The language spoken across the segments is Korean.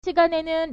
시간에는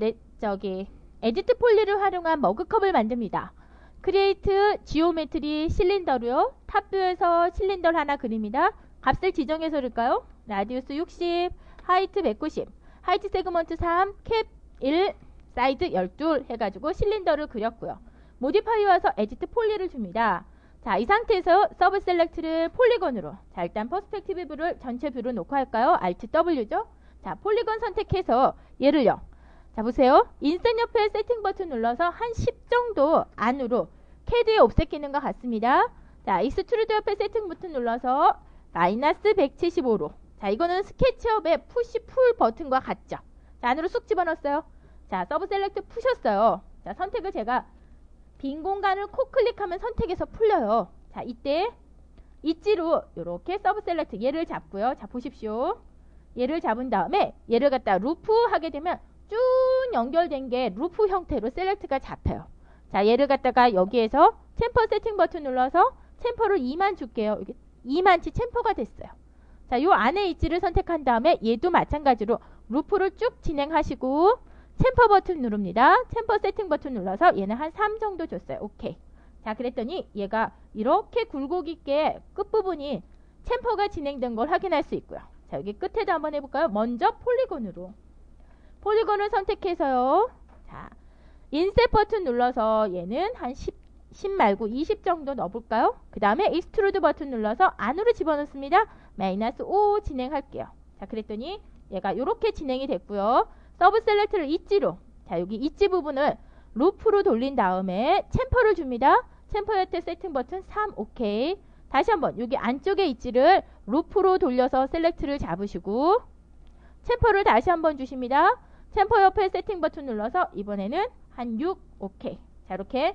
에디트 폴리를 활용한 머그컵을 만듭니다. 크리에이트 지오메트리 실린더로요. 탑뷰에서 실린더를 하나 그립니다. 값을 지정해서 그릴까요? 라디우스 60, 하이트 190, 하이트 세그먼트 3, 캡 1, 사이드 12 해가지고 실린더를 그렸고요. 모디파이 와서 에디트 폴리를 줍니다. 자, 이 상태에서 서브 셀렉트를 폴리건으로. 자, 일단 퍼스펙티브 뷰를 전체 뷰로 놓고 할까요? Alt W죠? 자, 폴리건 선택해서 얘를요. 자, 보세요. 인셋 옆에 세팅 버튼 눌러서 한 10 정도 안으로 캐드에 옵셋 기능과 같습니다. 자, 익스트루드 옆에 세팅 버튼 눌러서 마이너스 175로. 자, 이거는 스케치업의 푸시 풀 버튼과 같죠? 자, 안으로 쑥 집어넣었어요. 자, 서브 셀렉트 푸셨어요. 자, 선택을 제가 빈 공간을 코클릭하면 선택해서 풀려요. 자, 이때 있지로 이렇게 서브 셀렉트 얘를 잡고요. 자, 보십시오. 얘를 잡은 다음에 얘를 갖다 루프 하게 되면 쭉 연결된 게 루프 형태로 셀렉트가 잡혀요. 자, 얘를 갖다가 여기에서 챔퍼 세팅 버튼 눌러서 챔퍼를 2만 줄게요. 여기 2만치 챔퍼가 됐어요. 자, 요 안에 있지를 선택한 다음에 얘도 마찬가지로 루프를 쭉 진행하시고 챔퍼 버튼 누릅니다. 챔퍼 세팅 버튼 눌러서 얘는 한 3 정도 줬어요. 오케이. 자, 그랬더니 얘가 이렇게 굴곡 있게 끝부분이 챔퍼가 진행된 걸 확인할 수 있고요. 자, 여기 끝에도 한번 해볼까요? 먼저 폴리곤으로. 폴리곤을 선택해서요. 자, 인셋 버튼 눌러서 얘는 한 10 말고 20 정도 넣어볼까요? 그 다음에 익스트루드 버튼 눌러서 안으로 집어넣습니다. 마이너스 5 진행할게요. 자, 그랬더니 얘가 이렇게 진행이 됐고요. 서브 셀렉트를 있지로. 자, 여기 있지 부분을 루프로 돌린 다음에 챔퍼를 줍니다. 챔퍼 옆에 세팅 버튼 3 오케이. 다시 한번 여기 안쪽에 있지를 루프로 돌려서 셀렉트를 잡으시고 챔퍼를 다시 한번 주십니다. 챔퍼 옆에 세팅 버튼 눌러서 이번에는 한 6 오케이. 자, 이렇게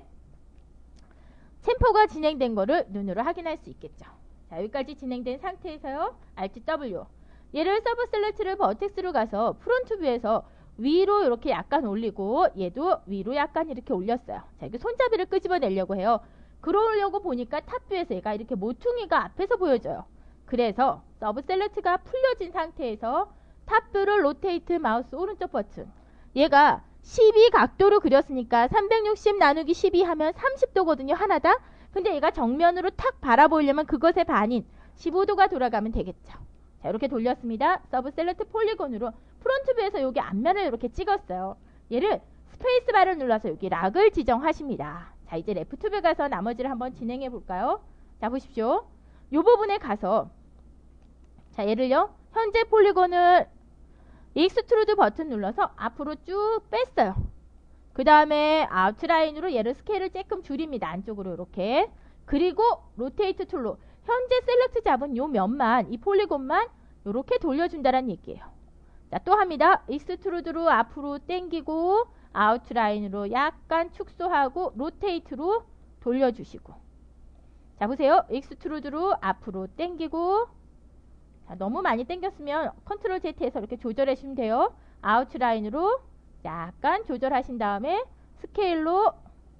챔퍼가 진행된 거를 눈으로 확인할 수 있겠죠. 자, 여기까지 진행된 상태에서요. Alt W. 얘를 서브 셀렉트를 버텍스로 가서 프론트 뷰에서 위로 이렇게 약간 올리고 얘도 위로 약간 이렇게 올렸어요. 자, 이렇게 손잡이를 끄집어내려고 해요. 그러려고 보니까 탑뷰에서 얘가 이렇게 모퉁이가 앞에서 보여져요. 그래서 서브 셀렉트가 풀려진 상태에서 탑뷰를 로테이트 마우스 오른쪽 버튼. 얘가 12 각도로 그렸으니까 360 나누기 12 하면 30도거든요. 하나다. 근데 얘가 정면으로 탁 바라보려면 그것의 반인 15도가 돌아가면 되겠죠. 자, 이렇게 돌렸습니다. 서브 셀렉트 폴리곤으로 프론트 뷰에서 여기 앞면을 이렇게 찍었어요. 얘를 스페이스 바를 눌러서 여기 락을 지정하십니다. 자, 이제 레프트 뷰 가서 나머지를 한번 진행해 볼까요? 자, 보십시오. 이 부분에 가서 자, 얘를요. 현재 폴리곤을 익스트루드 버튼 눌러서 앞으로 쭉 뺐어요. 그 다음에 아웃라인으로 얘를 스케일을 조금 줄입니다. 안쪽으로 이렇게. 그리고 로테이트 툴로 현재 셀렉트 잡은 요 면만, 이 폴리곤만 이렇게 돌려준다는 얘기예요. 자, 또 합니다. 익스트루드로 앞으로 당기고 아웃라인으로 약간 축소하고 로테이트로 돌려주시고. 자, 보세요. 익스트루드로 앞으로 당기고. 자, 너무 많이 당겼으면 컨트롤 Z에서 이렇게 조절하시면 돼요. 아웃라인으로 약간 조절하신 다음에 스케일로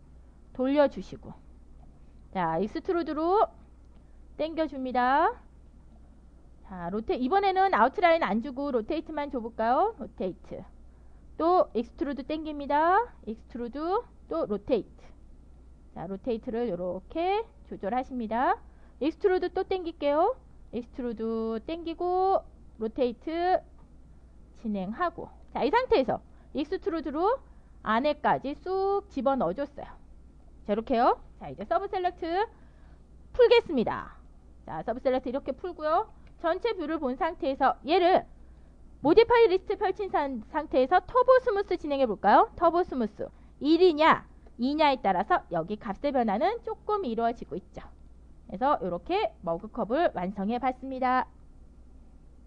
돌려주시고. 자, 익스트루드로 당겨줍니다. 자, 이번에는 아웃라인 안 주고 로테이트만 줘볼까요? 로테이트. 또 익스트루드 당깁니다. 익스트루드 또 로테이트. 자, 로테이트를 이렇게 조절하십니다. 익스트루드 또 당길게요. 익스트루드 당기고 로테이트 진행하고. 자, 이 상태에서 익스트루드로 안에까지 쑥 집어넣어줬어요. 자, 이렇게요. 자, 이제 서브 셀렉트 풀겠습니다. 자, 서브 셀렉트 이렇게 풀고요. 전체 뷰를 본 상태에서 얘를 모디파이 리스트 펼친 상태에서 터보 스무스 진행해 볼까요? 터보 스무스 1이냐 2냐에 따라서 여기 값의 변화는 조금 이루어지고 있죠. 그래서 이렇게 머그컵을 완성해 봤습니다.